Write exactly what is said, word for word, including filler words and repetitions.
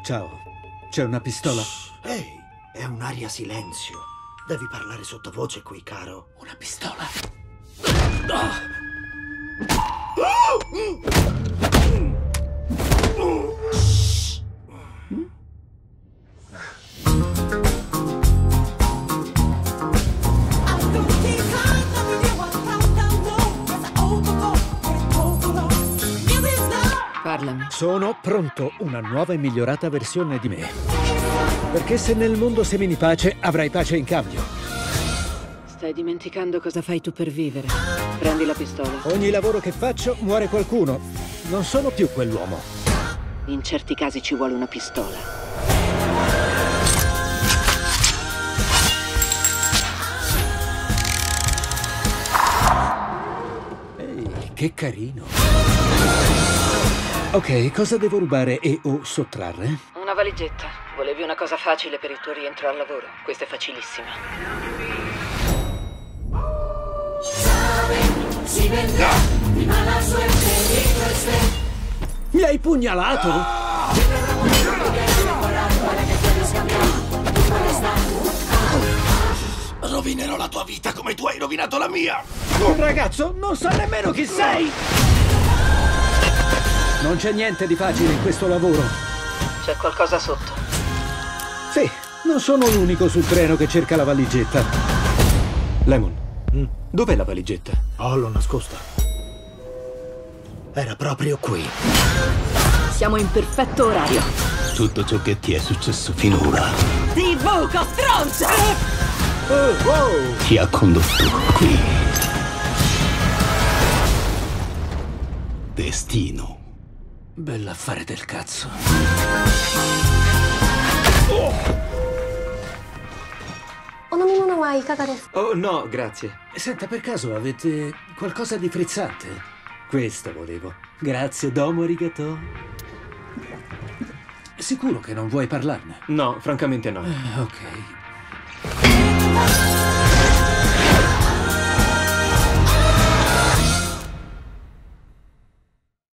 Ciao. C'è una pistola? Ehi, è un'aria silenzio. Devi parlare sottovoce qui, caro. Una pistola? Parlami. Sono pronto, una nuova e migliorata versione di me. Perché se nel mondo semini pace, avrai pace in cambio. Stai dimenticando cosa fai tu per vivere. Prendi la pistola. Ogni lavoro che faccio muore qualcuno. Non sono più quell'uomo. In certi casi ci vuole una pistola. Ehi, che carino. Ok, cosa devo rubare e o sottrarre? Una valigetta. Volevi una cosa facile per il tuo rientro al lavoro. Questa è facilissima. Mi hai pugnalato? Rovinerò la tua vita come tu hai rovinato la mia! Un ragazzo non sa nemmeno chi sei! Non c'è niente di facile in questo lavoro. C'è qualcosa sotto. Sì, non sono l'unico sul treno che cerca la valigetta. Lemon, mm. dov'è la valigetta? Oh, l'ho nascosta. Era proprio qui. Siamo in perfetto orario. Tutto ciò che ti è successo finora. Ti buco, stronzo! Oh, wow. Ti ha condotto qui. Destino. Bell'affare del cazzo. Oh, no, grazie. Senta, per caso avete qualcosa di frizzante? Questo volevo. Grazie, domo arigato. Sicuro che non vuoi parlarne? No, francamente no. Eh, ok.